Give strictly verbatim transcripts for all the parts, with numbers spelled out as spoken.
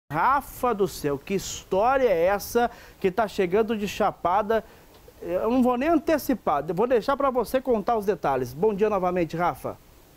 Rafa do céu, que história é essa que está chegando de Chapada? Eu não vou nem antecipar, vou deixar para você contar os detalhes. Bom dia novamente, Rafa.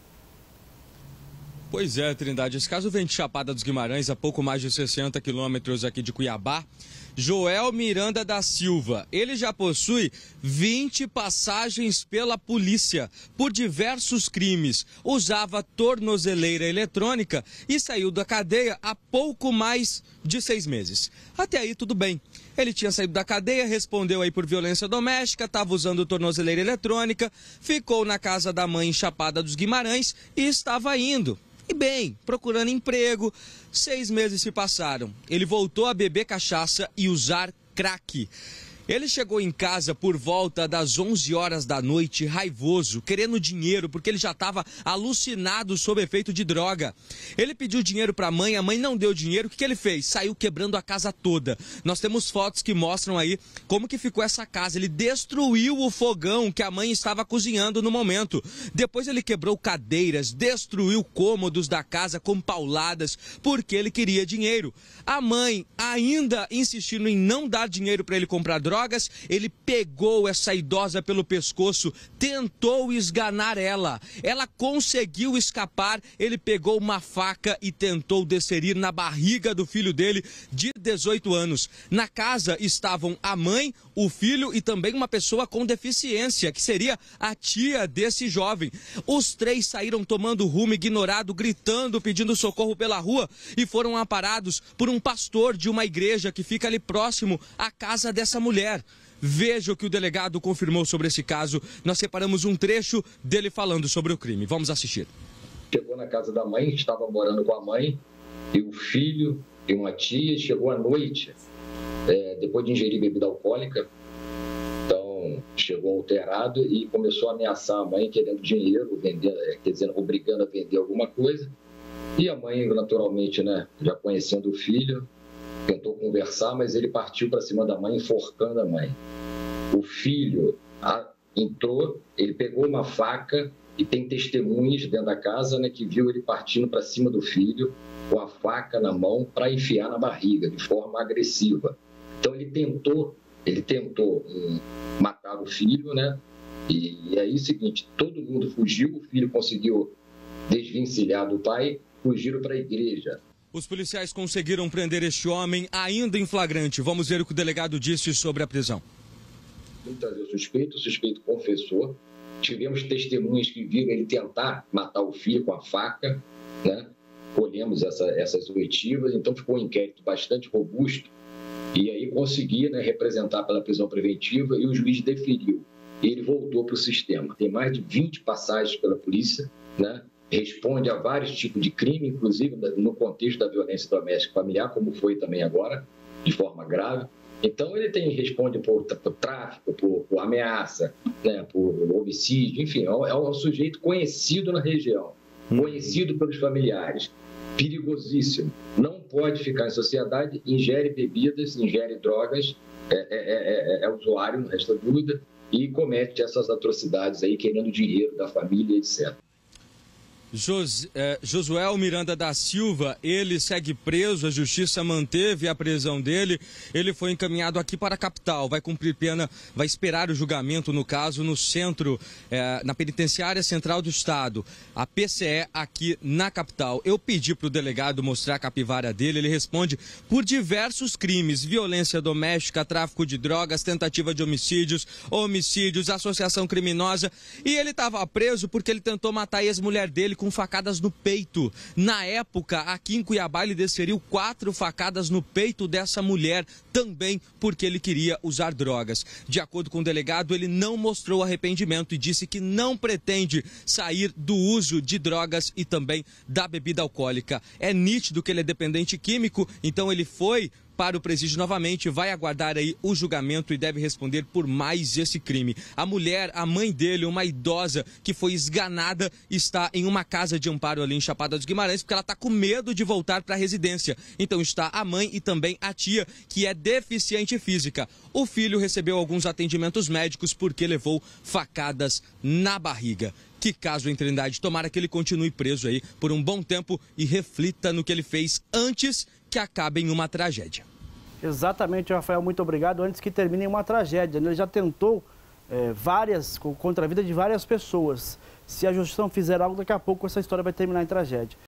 Pois é, Trindade, esse caso vem de Chapada dos Guimarães, a pouco mais de sessenta quilômetros aqui de Cuiabá. Joel Miranda da Silva, ele já possui vinte passagens pela polícia por diversos crimes. Usava tornozeleira eletrônica e saiu da cadeia há pouco mais de seis meses. Até aí tudo bem. Ele tinha saído da cadeia, respondeu aí por violência doméstica, estava usando tornozeleira eletrônica, ficou na casa da mãe em Chapada dos Guimarães e estava indo. E bem, procurando emprego, seis meses se passaram. Ele voltou a beber cachaça e usar crack. Ele chegou em casa por volta das onze horas da noite, raivoso, querendo dinheiro, porque ele já estava alucinado sob efeito de droga. Ele pediu dinheiro para a mãe, a mãe não deu dinheiro. O que, que ele fez? Saiu quebrando a casa toda. Nós temos fotos que mostram aí como que ficou essa casa. Ele destruiu o fogão que a mãe estava cozinhando no momento. Depois ele quebrou cadeiras, destruiu cômodos da casa com pauladas, porque ele queria dinheiro. A mãe, ainda insistindo em não dar dinheiro para ele comprar droga, drogas, ele pegou essa idosa pelo pescoço, tentou esganar ela. Ela conseguiu escapar, ele pegou uma faca e tentou desferir na barriga do filho dele, de dezoito anos. Na casa estavam a mãe, o filho e também uma pessoa com deficiência, que seria a tia desse jovem. Os três saíram tomando rumo ignorado, gritando, pedindo socorro pela rua e foram amparados por um pastor de uma igreja que fica ali próximo à casa dessa mulher. Veja o que o delegado confirmou sobre esse caso. Nós separamos um trecho dele falando sobre o crime. Vamos assistir. Chegou na casa da mãe, estava morando com a mãe e o filho e uma tia. Chegou à noite, é, depois de ingerir bebida alcoólica. Então, chegou alterado e começou a ameaçar a mãe, querendo dinheiro, vendendo, quer dizer, obrigando a vender alguma coisa. E a mãe, naturalmente, né, já conhecendo o filho, tentou conversar, mas ele partiu para cima da mãe, enforcando a mãe. O filho a, entrou, ele pegou uma faca e tem testemunhas dentro da casa, né, que viu ele partindo para cima do filho com a faca na mão para enfiar na barriga, de forma agressiva. Então ele tentou, ele tentou um, matar o filho, né? E, e aí é o seguinte, todo mundo fugiu, o filho conseguiu desvencilhar do pai, fugiram para a igreja. Os policiais conseguiram prender este homem ainda em flagrante. Vamos ver o que o delegado disse sobre a prisão. Muitas vezes o suspeito, o suspeito confessou. Tivemos testemunhas que viram ele tentar matar o filho com a faca, né? Colhemos essa, essas oitivas, então ficou um inquérito bastante robusto. E aí conseguia, né, representar pela prisão preventiva e o juiz deferiu. Ele voltou para o sistema. Tem mais de vinte passagens pela polícia, né? Responde a vários tipos de crime, inclusive no contexto da violência doméstica familiar, como foi também agora, de forma grave. Então, ele tem, responde por, por tráfico, por, por ameaça, né, por homicídio, enfim, é um sujeito conhecido na região, conhecido pelos familiares, perigosíssimo. Não pode ficar em sociedade, ingere bebidas, ingere drogas, é, é, é, é usuário, não resta dúvida, e comete essas atrocidades aí, querendo dinheiro da família, etcétera. Jos, eh, Josuel Miranda da Silva, ele segue preso, a justiça manteve a prisão dele, ele foi encaminhado aqui para a capital, vai cumprir pena, vai esperar o julgamento no caso no centro, eh, na penitenciária central do estado, a P C E aqui na capital. Eu pedi para o delegado mostrar a capivara dele, ele responde por diversos crimes, violência doméstica, tráfico de drogas, tentativa de homicídios, homicídios, associação criminosa, e ele estava preso porque ele tentou matar a ex-mulher dele com facadas no peito. Na época, aqui em Cuiabá, ele desferiu quatro facadas no peito dessa mulher, também porque ele queria usar drogas. De acordo com o delegado, ele não mostrou arrependimento e disse que não pretende sair do uso de drogas e também da bebida alcoólica. É nítido que ele é dependente químico, então ele foi para o presídio novamente, vai aguardar aí o julgamento e deve responder por mais esse crime. A mulher, a mãe dele, uma idosa que foi esganada, está em uma casa de amparo ali em Chapada dos Guimarães, porque ela está com medo de voltar para a residência. Então está a mãe e também a tia, que é deficiente física. O filho recebeu alguns atendimentos médicos porque levou facadas na barriga. Que caso, em Trindade, tomara que ele continue preso aí por um bom tempo e reflita no que ele fez antes que acabe em uma tragédia. Exatamente, Rafael, muito obrigado. Antes que termine em uma tragédia, ele já tentou é, várias, contra a vida de várias pessoas. Se a justiça não fizer algo, daqui a pouco essa história vai terminar em tragédia.